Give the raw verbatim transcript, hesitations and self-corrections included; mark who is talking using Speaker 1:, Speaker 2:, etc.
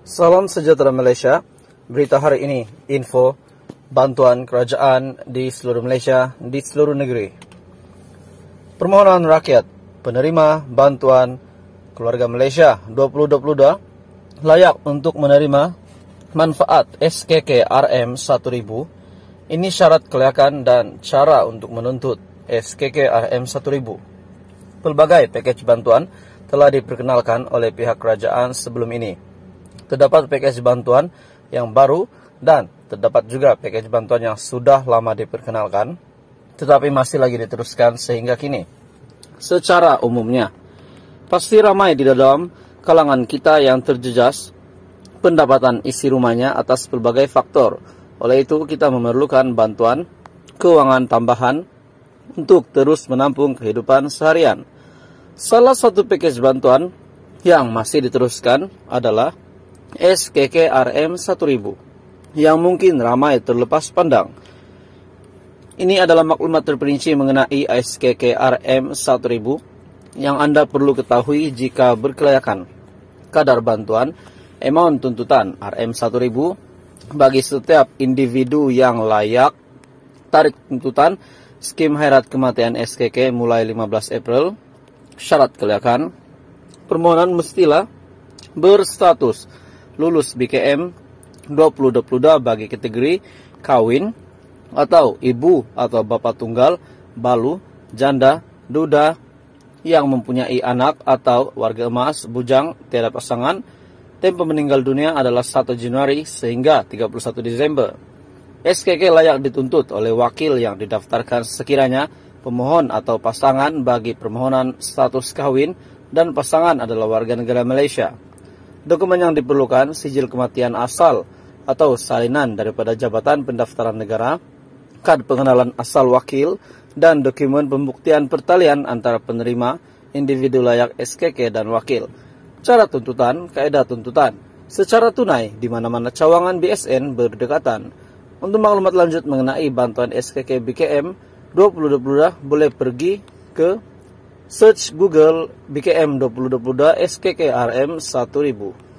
Speaker 1: Salam sejahtera Malaysia. Berita hari ini, info bantuan kerajaan di seluruh Malaysia, di seluruh negeri. Permohonan rakyat penerima bantuan keluarga Malaysia dua ribu dua puluh dua layak untuk menerima manfaat S K K R M seribu. Ini syarat kelayakan dan cara untuk menuntut S K K R M seribu. Pelbagai pakej bantuan telah diperkenalkan oleh pihak kerajaan sebelum ini. Terdapat pakej bantuan yang baru dan terdapat juga pakej bantuan yang sudah lama diperkenalkan, tetapi masih lagi diteruskan sehingga kini. Secara umumnya, pasti ramai di dalam kalangan kita yang terjejas pendapatan isi rumahnya atas pelbagai faktor. Oleh itu, kita memerlukan bantuan keuangan tambahan untuk terus menampung kehidupan seharian. Salah satu pakej bantuan yang masih diteruskan adalah S K K R M seribu, yang mungkin ramai terlepas pandang. Ini adalah maklumat terperinci mengenai S K K R M seribu yang Anda perlu ketahui jika berkelayakan. Kadar bantuan, amount tuntutan R M seribu bagi setiap individu yang layak, tarik tuntutan, skim khairat kematian S K K mulai lima belas April, syarat kelayakan, permohonan mestilah berstatus lulus B K M dua ribu dua puluh dua bagi kategori kawin atau ibu atau bapa tunggal, balu, janda, duda yang mempunyai anak atau warga emas, bujang, tiada pasangan. Tempo meninggal dunia adalah satu Januari sehingga tiga puluh satu Desember. S K K layak dituntut oleh wakil yang didaftarkan sekiranya pemohon atau pasangan bagi permohonan status kawin dan pasangan adalah warga negara Malaysia. Dokumen yang diperlukan, sijil kematian asal atau salinan daripada Jabatan Pendaftaran Negara, kad pengenalan asal wakil, dan dokumen pembuktian pertalian antara penerima, individu layak S K K dan wakil. Cara tuntutan, kaedah tuntutan, secara tunai di mana-mana cawangan B S N berdekatan. Untuk maklumat lanjut mengenai bantuan S K K B K M dua ribu dua puluh dua, boleh pergi ke search Google B K M dua ribu dua puluh dua S K K R M seribu.